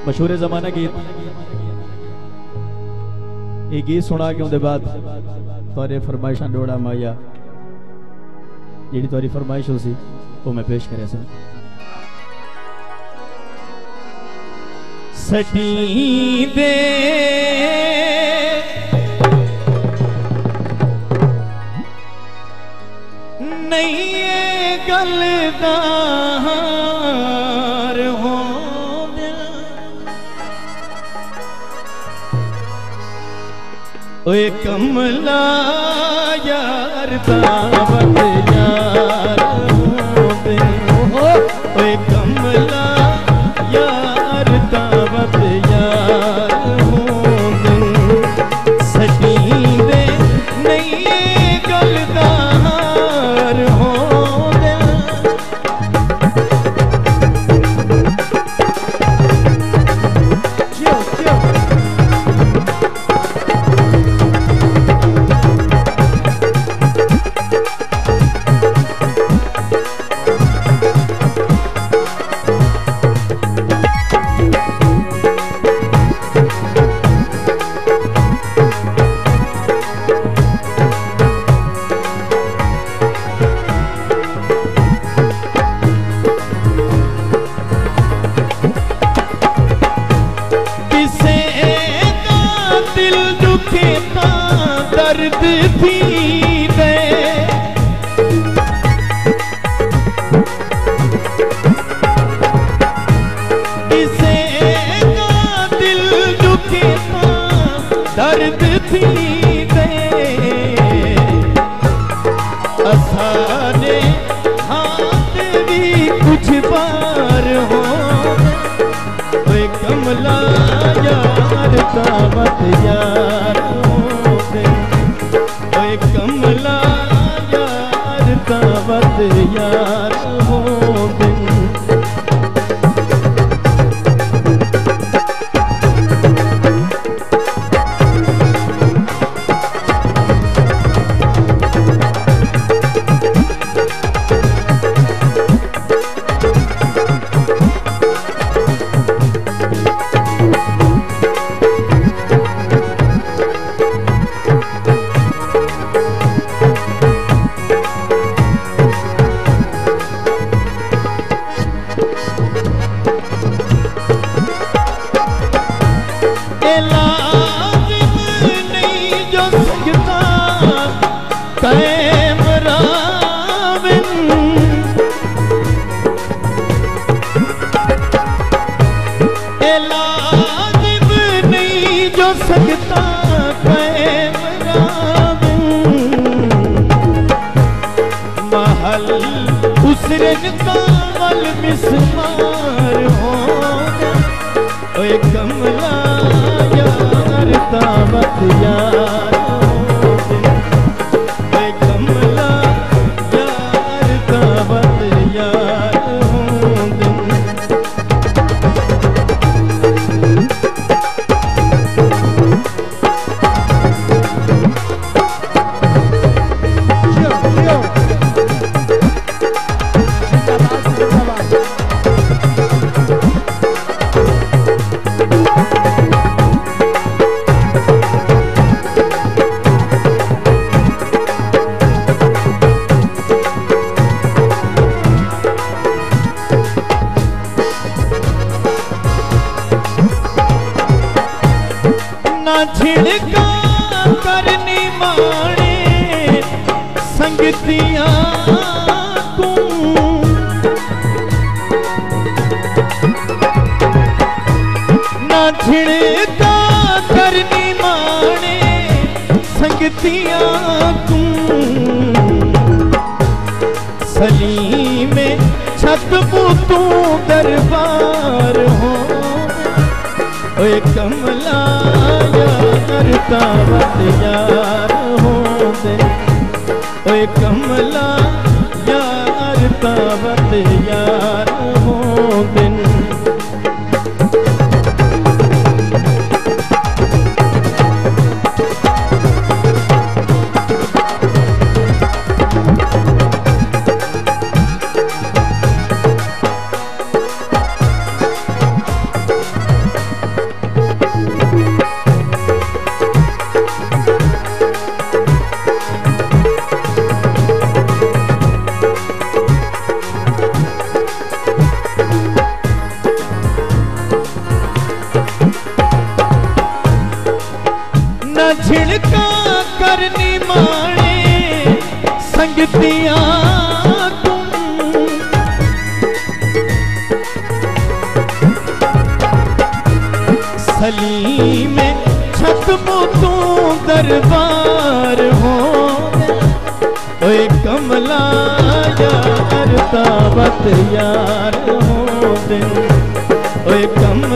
मशहूर जमाना गीत। ये गीत सुना के उनके बाद तुहारे फरमाइशा डोड़ा माया जी तुहारी फरमाइश सी वो मैं पेश करे सन। सटी दे नहीं गलदार हो ओए कमला यार दावत यार दे ओए कमला यार दावत यार दे सटी दे नहीं गलदार हो दर्द थी दे इसे का दिल दुखे दर्द थी दे असाने हाथ भी कुछ बार हो ओए कमला यार दावत यार कमला यार दावत यार हो दिन सकता महल उसरन कावल मिसमार हो ओए कमला यार दावत यार ओए कमला यार दावत यार छिड़का करनी माने संगतिया तू ना छिड़का करनी माने संगतिया तू सली में छत तू दरबार हो ओए कमला यार दावत यार हो दे ओए कमला यार दावत यार हो दिन छिड़का करनी माने संगतियां सलीम छतमो तू दरबार हो ओए कमला यार तावत यार हो दे ओए कमला